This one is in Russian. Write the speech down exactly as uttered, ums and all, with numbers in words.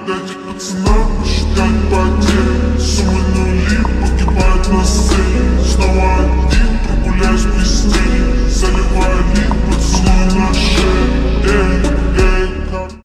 Дать пацанам посчитать потери. Суммы нули погибают на сцене. Снова один.